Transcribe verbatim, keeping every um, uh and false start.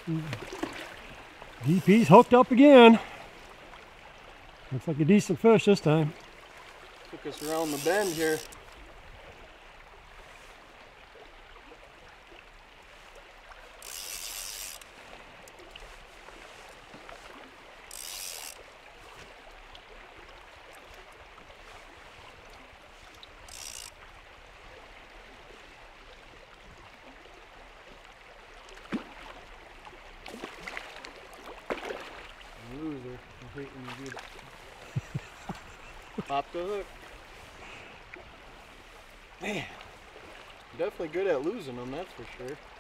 D P's hooked up again. Looks like a decent fish this time. Took us around the bend here. Loser. I hate when you do that. Pop the hook. Man, definitely good at losing them, that's for sure.